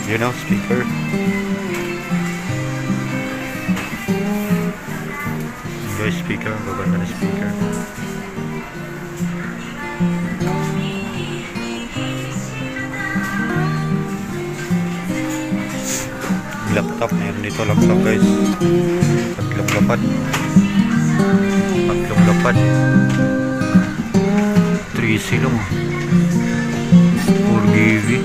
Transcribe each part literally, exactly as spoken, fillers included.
You know, speaker. Guys, speaker. Ang gaganda na speaker. Laptop. Mayroon dito laptop guys. Tatlong lapad. Tatlong lapad. three silong. four gigabyte.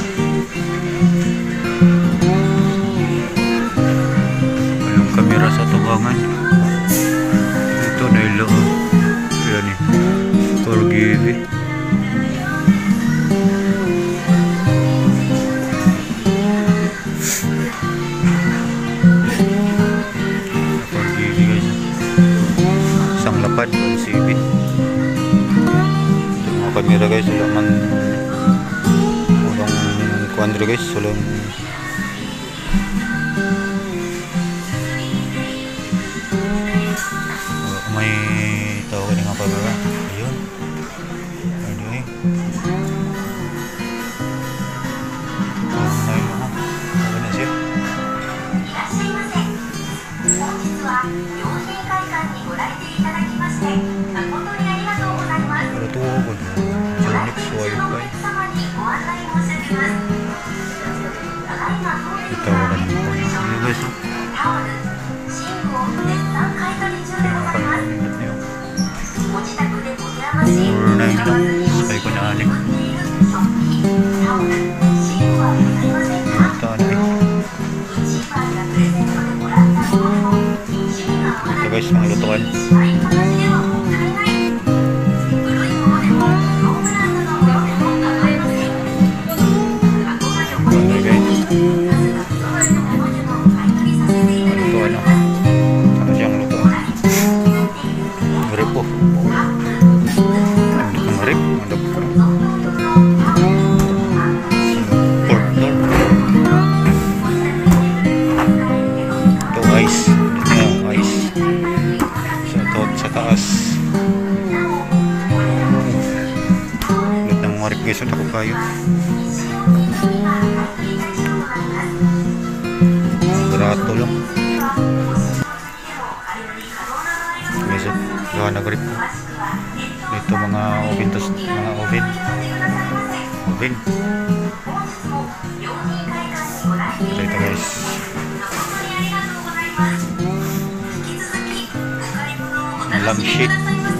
Walang kamera sa tubangan. Ito na ilo. Yan eh. four gigabyte. four gigabyte guys. Isang lapad. one C B. Ito mga kamera guys. Wala man kuandro guys, walang oh, may tao ka nga pagara. Ayun. Anyway. Oh, may mga. Ano na siya? Pero ito ako ba? Unix Wi-Fi. Ito ako na naman. Ano guys? four nine lang. Sabay ko na anik. Ito anik. Ito guys, mga lutuan. Guys, ito ko kayo. Barato lang. Guys, gawa na grip. Ito mga oven to mga oven. Oven. Ito guys. Alam sheet.